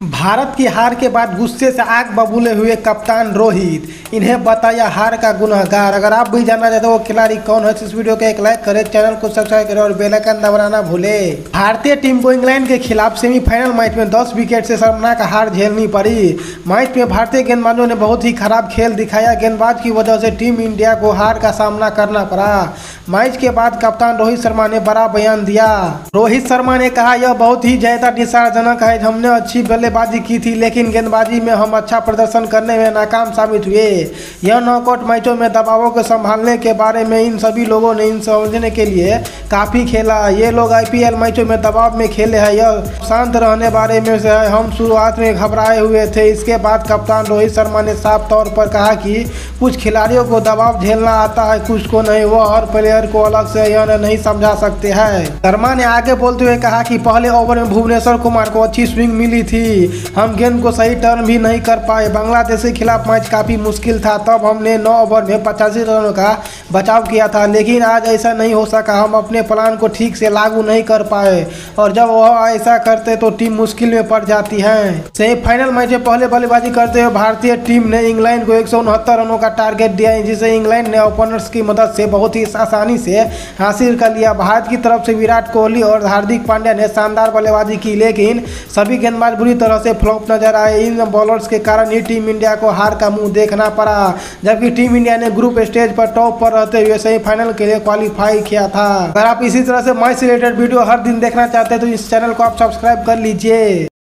भारत की हार के बाद गुस्से से आग बबूले हुए कप्तान रोहित, इन्हें बताया हार का गुनहगार। अगर आप भी जानना चाहते हो वो खिलाड़ी कौन है तो इस वीडियो को एक लाइक करें, चैनल को सब्सक्राइब करें और बेल आइकन दबाना भूले। भारतीय टीम को इंग्लैंड के खिलाफ सेमीफाइनल मैच में 10 विकेट से शर्मनाक हार झेलनी पड़ी। मैच में भारतीय गेंदबाजों ने बहुत ही खराब खेल दिखाया। गेंदबाज की वजह से टीम इंडिया को हार का सामना करना पड़ा। मैच के बाद कप्तान रोहित शर्मा ने बड़ा बयान दिया। रोहित शर्मा ने कहा, यह बहुत ही ज्यादा निराशाजनक है। हमने अच्छी बल्लेबाजी की थी लेकिन गेंदबाजी में हम अच्छा प्रदर्शन करने में नाकाम साबित हुए। यह नॉकआउट मैचों में दबावों को संभालने के बारे में इन सभी लोगों ने इन समझने के लिए काफ़ी खेला। ये लोग आईपीएल मैचों में दबाव में खेले हैं। यह शांत रहने बारे में से है। हम शुरुआत में घबराए हुए थे। इसके बाद कप्तान रोहित शर्मा ने साफ तौर पर कहा कि कुछ खिलाड़ियों को दबाव झेलना आता है, कुछ को नहीं। वो हर प्लेयर को अलग से यह नहीं समझा सकते हैं। शर्मा ने आगे बोलते हुए कहा कि पहले ओवर में भुवनेश्वर कुमार को अच्छी स्विंग मिली थी। हम गेंद को सही टर्न भी नहीं कर पाए। बांग्लादेश के खिलाफ मैच काफ़ी मुश्किल था, तब हमने 9 ओवर में 85 रनों का बचाव किया था। लेकिन आज ऐसा नहीं हो सका। हम अपने प्लान को ठीक से लागू नहीं कर पाए और जब वह ऐसा करते तो टीम मुश्किल में पड़ जाती है। सेमीफाइनल मैच में पहले बल्लेबाजी करते हुए भारतीय टीम ने इंग्लैंड को 169 रनों का टारगेट दिया, जिसे इंग्लैंड ने ओपनर्स की मदद से बहुत ही आसानी से हासिल कर लिया। भारत की तरफ से विराट कोहली और हार्दिक पांड्या ने शानदार बल्लेबाजी की, लेकिन सभी गेंदबाज बुरी तरह से फ्लॉप नजर आए। इन बॉलर्स के कारण ही टीम इंडिया को हार का मुंह देखना पड़ा, जबकि टीम इंडिया ने ग्रुप स्टेज पर टॉप पर रहते हुए सेमीफाइनल के लिए क्वालिफाई किया था। अगर आप इसी तरह से मैच से रिलेटेड वीडियो हर दिन देखना चाहते हैं तो इस चैनल को आप सब्सक्राइब कर लीजिए।